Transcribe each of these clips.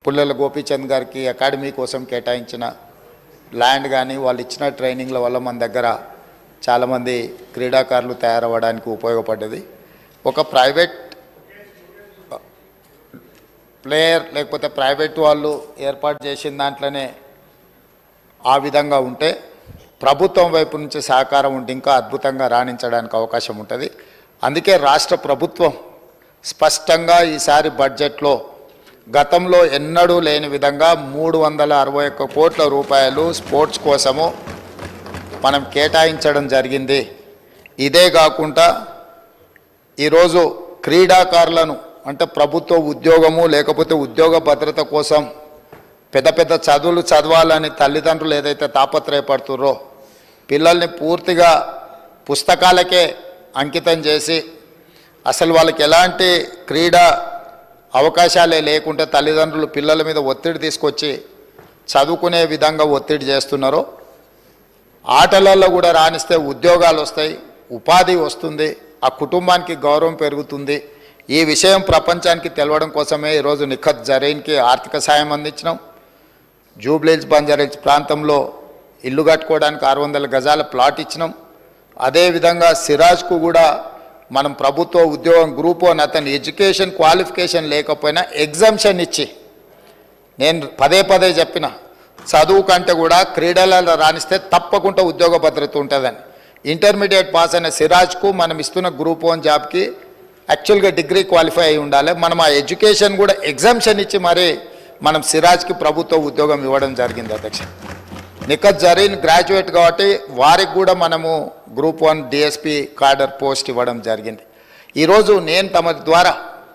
పుల్లెల గోపీచంద్ గారికి అకాడమీ కోసం కేటాయించిన ల్యాండ్ కానీ వాళ్ళు ఇచ్చిన ట్రైనింగ్ల వల్ల మన దగ్గర చాలామంది క్రీడాకారులు తయారవ్వడానికి ఉపయోగపడ్డది. ఒక ప్రైవేట్ ప్లేయర్ లేకపోతే ప్రైవేట్ వాళ్ళు ఏర్పాటు చేసిన దాంట్లోనే ఆ విధంగా ఉంటే ప్రభుత్వం వైపు నుంచి సహకారం ఉంటే ఇంకా అద్భుతంగా రాణించడానికి అవకాశం ఉంటుంది. అందుకే రాష్ట్ర ప్రభుత్వం స్పష్టంగా ఈసారి బడ్జెట్లో గతంలో ఎన్నడూ లేని విధంగా 361 కోట్ల రూపాయలు స్పోర్ట్స్ కోసము మనం కేటాయించడం జరిగింది. ఇదే కాకుండా ఈరోజు క్రీడాకారులను అంటే ప్రభుత్వ ఉద్యోగము లేకపోతే ఉద్యోగ భద్రత కోసం పెద్ద పెద్ద చదువులు చదవాలని తల్లిదండ్రులు ఏదైతే తాపత్రయపడుతుర్రో పిల్లల్ని పూర్తిగా పుస్తకాలకే అంకితం చేసి అసలు వాళ్ళకి ఎలాంటి క్రీడా అవకాశాలే లేకుంటే తల్లిదండ్రులు పిల్లల మీద ఒత్తిడి తీసుకొచ్చి చదువుకునే విధంగా ఒత్తిడి చేస్తున్నారో ఆటలలో కూడా రాణిస్తే ఉద్యోగాలు వస్తాయి, ఉపాధి వస్తుంది, ఆ కుటుంబానికి గౌరవం పెరుగుతుంది. ఈ విషయం ప్రపంచానికి తెలవడం కోసమే ఈరోజు నిఖత్ జరీన్కి ఆర్థిక సాయం అందించినాం. జూబ్లీహిల్స్ బంజారాహిల్స్ ప్రాంతంలో ఇల్లు కట్టుకోవడానికి 600 గజాల ప్లాట్ ఇచ్చినాం. అదేవిధంగా సిరాజ్కు కూడా మనం ప్రభుత్వ ఉద్యోగం గ్రూప్ 1 అతని ఎడ్యుకేషన్ క్వాలిఫికేషన్ లేకపోయినా ఎగ్జామ్షన్ ఇచ్చి నేను పదే చెప్పిన చదువు కంటే కూడా క్రీడలలో రాణిస్తే తప్పకుండా ఉద్యోగ భద్రత ఉంటుందని. ఇంటర్మీడియట్ పాస్ అయిన సిరాజ్కు మనం ఇస్తున్న గ్రూప్ 1 జాబ్కి యాక్చువల్గా డిగ్రీ క్వాలిఫై అయి ఉండాలి. మనం ఆ ఎడ్యుకేషన్ కూడా ఎగ్జామ్షన్ ఇచ్చి మరి మనం సిరాజ్కి ప్రభుత్వ ఉద్యోగం ఇవ్వడం జరిగింది అధ్యక్ష. నిఖత్ జరీన్ గ్రాడ్యుయేట్ కాబట్టి వారికి కూడా మనము గ్రూప్ 1 డిఎస్పి కార్డర్ పోస్ట్ ఇవ్వడం జరిగింది. ఈరోజు నేను తమ ద్వారా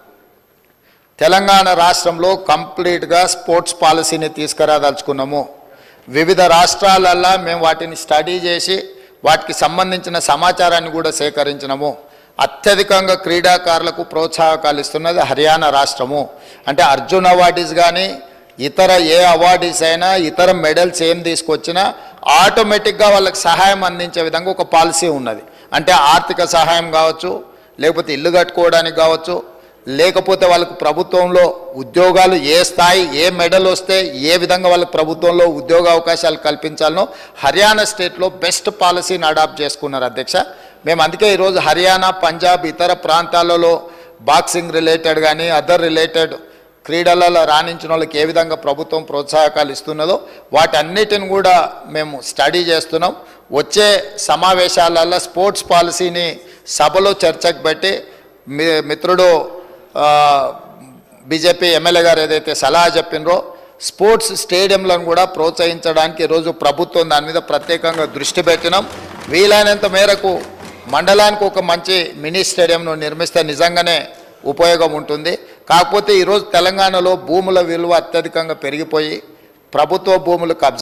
తెలంగాణ రాష్ట్రంలో కంప్లీట్గా స్పోర్ట్స్ పాలసీని తీసుకురాదలుచుకున్నాము. వివిధ రాష్ట్రాలల్లో మేము వాటిని స్టడీ చేసి వాటికి సంబంధించిన సమాచారాన్ని కూడా సేకరించినాము. అత్యధికంగా క్రీడాకారులకు ప్రోత్సాహకాలు ఇస్తున్నది హర్యానా రాష్ట్రము. అంటే అర్జున్ అవార్డీస్ కానీ ఇతర ఏ అవార్డీస్ అయినా ఇతర మెడల్స్ ఏం తీసుకొచ్చినా ఆటోమేటిక్గా వాళ్ళకి సహాయం అందించే విధంగా ఒక పాలసీ ఉన్నది. అంటే ఆర్థిక సహాయం కావచ్చు, లేకపోతే ఇల్లు కట్టుకోవడానికి కావచ్చు, లేకపోతే వాళ్ళకు ప్రభుత్వంలో ఉద్యోగాలు ఏ స్థాయి ఏ మెడల్ వస్తే ఏ విధంగా వాళ్ళకి ప్రభుత్వంలో ఉద్యోగ అవకాశాలు కల్పించాలనో హర్యానా స్టేట్లో బెస్ట్ పాలసీని అడాప్ట్ చేసుకున్నారు అధ్యక్ష. మేము అందుకే ఈరోజు హర్యానా, పంజాబ్ ఇతర ప్రాంతాలలో బాక్సింగ్ రిలేటెడ్ కానీ అదర్ రిలేటెడ్ క్రీడలలో రాణించిన వాళ్ళకి ఏ విధంగా ప్రభుత్వం ప్రోత్సాహకాలు ఇస్తున్నదో వాటన్నిటిని కూడా మేము స్టడీ చేస్తున్నాం. వచ్చే సమావేశాలలో స్పోర్ట్స్ పాలసీని సభలో చర్చకు పెట్టి మిత్రుడు బీజేపీ ఎమ్మెల్యే గారు ఏదైతే సలహా చెప్పినరో స్పోర్ట్స్ స్టేడియంలను కూడా ప్రోత్సహించడానికి ఈరోజు ప్రభుత్వం దాని మీద ప్రత్యేకంగా దృష్టి పెట్టినాం. వీలైనంత మేరకు మండలానికి ఒక మంచి మినీ స్టేడియంను నిర్మిస్తే నిజంగానే ఉపయోగం ఉంటుంది. కాకపోతే ఈరోజు తెలంగాణలో భూముల విలువ అత్యధికంగా పెరిగిపోయి ప్రభుత్వ భూములు కబ్జా